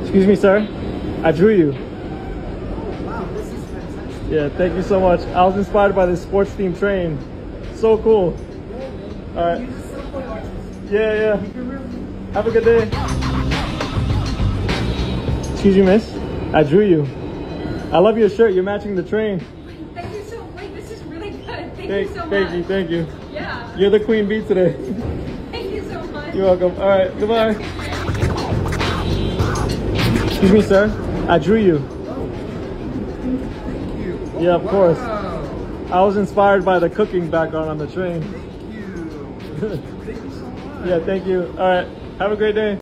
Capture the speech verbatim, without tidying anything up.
Excuse me, sir. I drew you. Wow, this is fantastic. Yeah, thank you so much. I was inspired by this sports themed train. So cool. All right. Yeah, yeah. Have a good day. Excuse me, miss. I drew you. I love your shirt. You're matching the train. Thank you so much. This is really good. Thank, Thank, you so thank much. you, thank you. Yeah. You're the queen bee today. Thank you so much. You're welcome. All right, goodbye. Excuse me, sir. I drew you. Thank you. Oh, Yeah, of wow. course. I was inspired by the cooking background on the train. Thank you. Thank you so much. Yeah, thank you. All right. Have a great day.